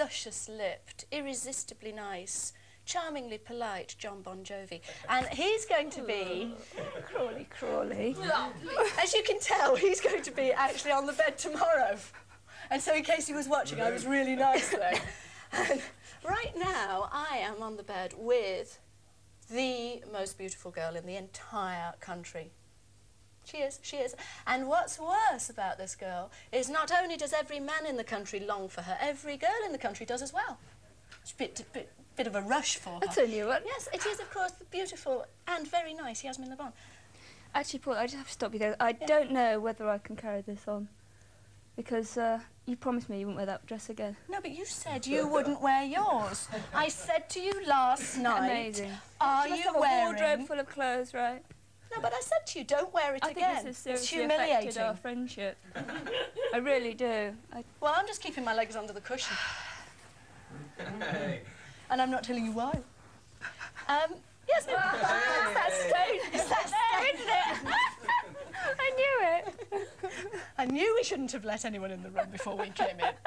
luscious-lipped, irresistibly nice, charmingly polite John Bon Jovi. And he's going to be... Crawley, Crawley. As you can tell, he's going to be actually on the bed tomorrow. And so in case he was watching, I was really nice there. And right now, I am on the bed with the most beautiful girl in the entire country. She is, she is. And what's worse about this girl is not only does every man in the country long for her, every girl in the country does as well. It's a bit of a rush for her. That's a new one. Yes, it is, of course, the beautiful and very nice Yasmin Le Bon. Actually, Paul, I just have to stop you there. I don't know whether I can carry this on. Because you promised me you wouldn't wear that dress again. No, but you said you wouldn't wear yours. I said to you last night... Amazing. Are you wearing... a wardrobe full of clothes, right? No, but I said to you, don't wear it again. I think this has seriously it's humiliating. affected our friendship. I really do. Well, I'm just keeping my legs under the cushion. And I'm not telling you why. Yes, no. That's stone. Is that stone? Isn't it? I knew it. I knew we shouldn't have let anyone in the room before we came in.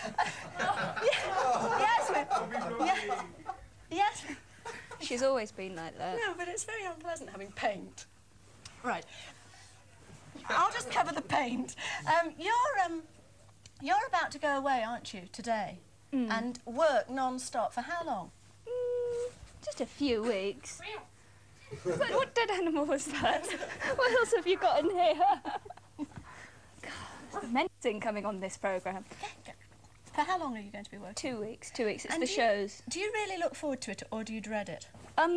Yes. She's always been like that. No, but it's very unpleasant having paint. Right. I'll just cover the paint. You're about to go away, aren't you, today? And work non-stop. For how long? Just a few weeks. What dead animal was that? What else have you got in here? God, there's menacing coming on this programme. For how long are you going to be working? 2 weeks. 2 weeks. It's and the shows. Do you really look forward to it, or do you dread it?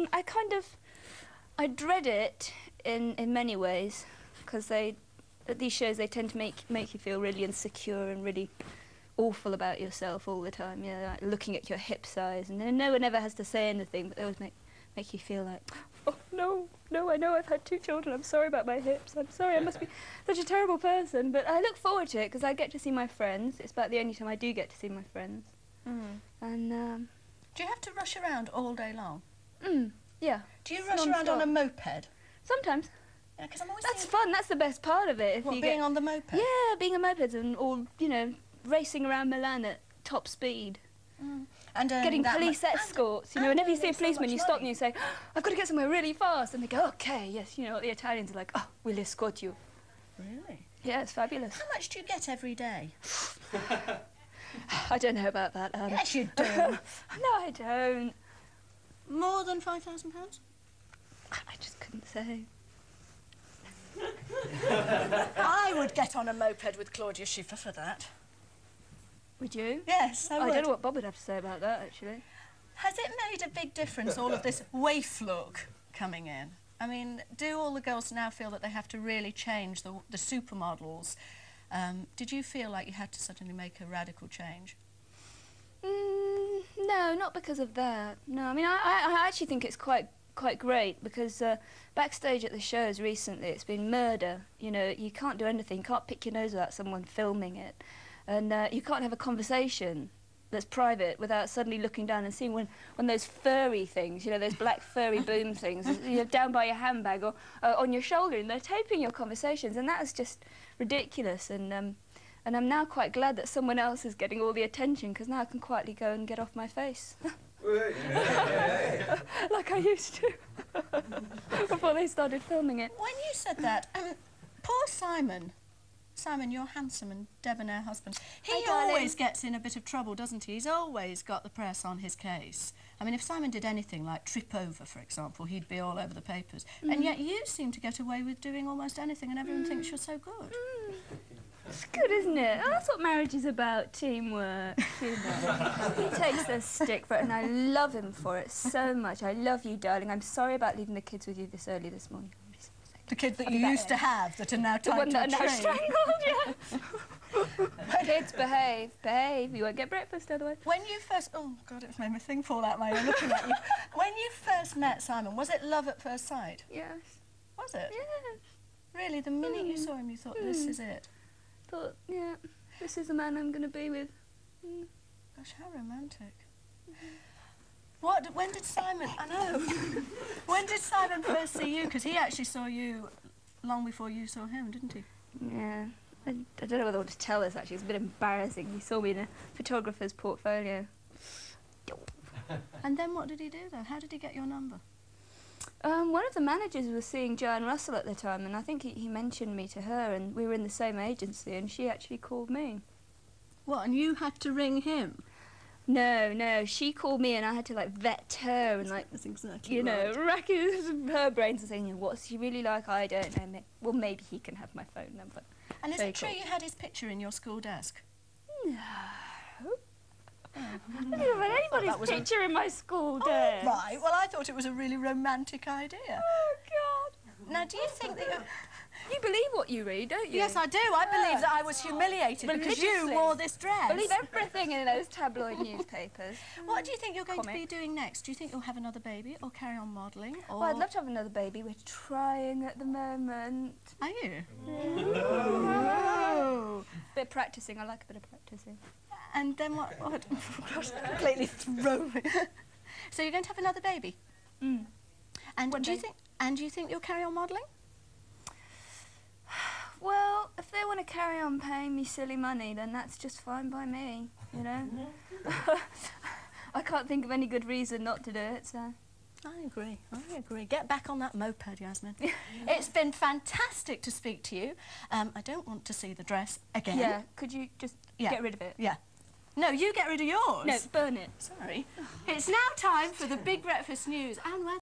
I dread it in many ways, because at these shows they tend to make you feel really insecure and really awful about yourself all the time. You know, like looking at your hip size, and no one ever has to say anything, but they always make you feel like, oh no, I know I've had 2 children. I'm sorry about my hips. I'm sorry. I must be such a terrible person. But I look forward to it because I get to see my friends. It's about the only time I do get to see my friends. And do you have to rush around all day long? Yeah. Do you rush around on a moped? Sometimes. Yeah, because I'm always. That's fun. That's the best part of it. What, being on the moped? Yeah, being a moped or racing around Milan at top speed. And getting police escorts. You know, whenever you see a policeman, you stop and you say, oh, I've got to get somewhere really fast. And they go, OK, yes. You know, the Italians are like, oh, we'll escort you. Really? Yeah, it's fabulous. How much do you get every day? I don't know about that. Yes, you do. No, I don't. More than £5,000? I just couldn't say. I would get on a moped with Claudia Schiffer for that. Would you? Yes, I would. I don't know what Bob would have to say about that, actually. Has it made a big difference, all of this waif look coming in? I mean, do all the girls now feel that they have to really change the supermodels? Did you feel like you had to suddenly make a radical change? No, not because of that. No, I mean, I actually think it's quite great because backstage at the shows recently, it's been murder. You know, you can't do anything. You can't pick your nose without someone filming it. And you can't have a conversation that's private without suddenly looking down and seeing when those furry things, you know, those black furry boom things, you know, down by your handbag or on your shoulder, and they're taping your conversations, and that is just ridiculous. And I'm now quite glad that someone else is getting all the attention, because now I can quietly go and get off my face. Like I used to before they started filming it. When you said that, poor Simon, your handsome and debonair husband, he always gets in a bit of trouble, doesn't he? He's always got the press on his case. I mean, if Simon did anything like trip over, for example, he'd be all over the papers. And yet you seem to get away with doing almost anything, and everyone thinks you're so good. It's good, isn't it? Oh, that's what marriage is about, teamwork. You know. He takes the stick for it, and I love him for it so much. I love you, darling. I'm sorry about leaving the kids with you this early this morning. The kids that you used to have that are now tied to a train. Strangled, yeah. Kids, behave, behave. You won't get breakfast otherwise. When you first... Oh, God, it's made my thing fall out my ear looking at you. When you first met Simon, was it love at first sight? Yes. Was it? Yes. Really? The minute you saw him, you thought, this is it? Thought, yeah, this is the man I'm going to be with. Gosh, how romantic. When did Simon... I know. When did Simon first see you? Because he actually saw you long before you saw him, didn't he? Yeah. I don't know whether I want to tell this, actually. It's a bit embarrassing. He saw me in a photographer's portfolio. And then what did he do, though? How did he get your number? One of the managers was seeing Joanne Russell at the time, and I think he mentioned me to her, and we were in the same agency, and she actually called me. What, and you had to ring him? No, she called me, and I had to, like, vet her and, like, that's exactly you know, rack her brains and saying, what's he really like? I don't know. Well, maybe he can have my phone number. And is it true you had his picture in your school desk? No. I don't have anybody's picture in my school desk. Oh, right, well, I thought it was a really romantic idea. Oh, God. Now, do you think that you believe what you read, don't you? Yes, I do. I believe that I was humiliated because you wore this dress. Believe everything in those tabloid newspapers. What do you think you're going to be doing next? Do you think you'll have another baby or carry on modelling? Or... Well, I'd love to have another baby. We're trying at the moment. Are you? Oh. Bit of practising. I like a bit of practising. And then what? Oh, gosh, completely thrown me. So you're going to have another baby? Mm. And do you think you'll carry on modelling? Well, if they want to carry on paying me silly money, then that's just fine by me, you know? I can't think of any good reason not to do it, so... I agree. Get back on that moped, Yasmin. It's been fantastic to speak to you. I don't want to see the dress again. Yeah, could you just get rid of it? Yeah. No, you get rid of yours. No, burn it. Sorry. It's now time for the Big Breakfast News and weather.